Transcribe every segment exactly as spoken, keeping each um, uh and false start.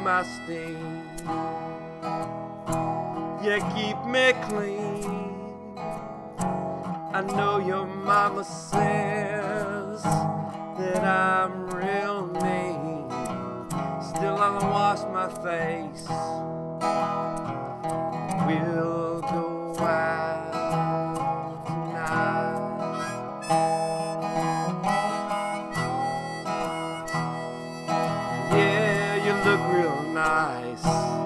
my steam. Yeah, keep me clean. I know your mama says that I'm real mean. Still I'll wash my face. We'll go out tonight. Yeah, you look real nice.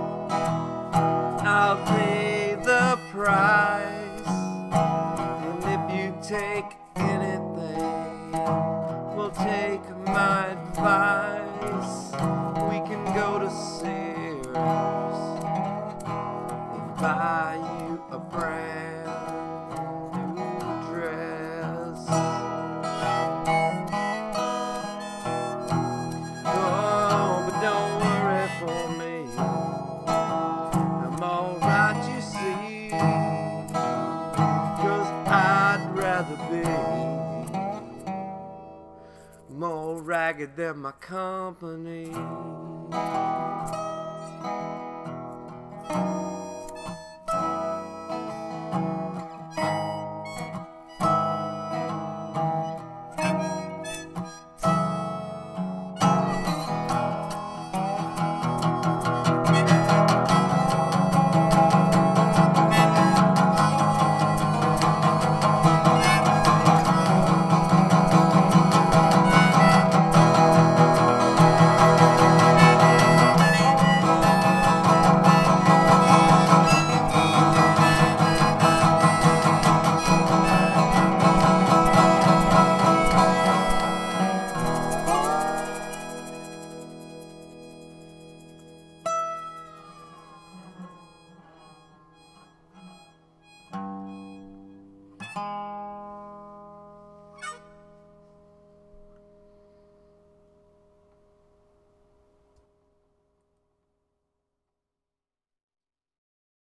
I'll pay the price. And if you take anything, we'll take my advice. We can go to Sears and buy you a brand new dress. Oh, but don't worry for me, I'm alright, you see, 'cause I'd rather be more ragged than my company.